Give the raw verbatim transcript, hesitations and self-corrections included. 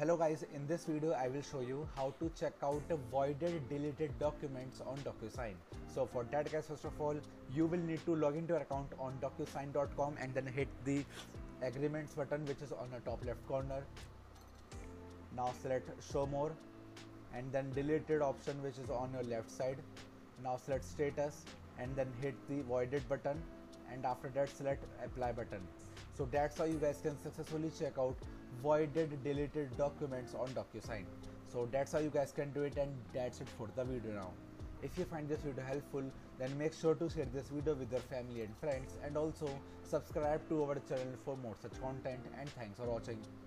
Hello guys, in this video I will show you how to check out voided deleted documents on DocuSign. So for that guys, first of all you will need to log into your account on docusign dot com and then hit the agreements button which is on the top left corner. Now select show more and then deleted option which is on your left side. Now select status and then hit the voided button, and after that select apply button. So that's how you guys can successfully check out voided deleted documents on DocuSign. So that's how you guys can do it, and that's it for the video now. If you find this video helpful, then make sure to share this video with your family and friends, and also subscribe to our channel for more such content, and thanks for watching.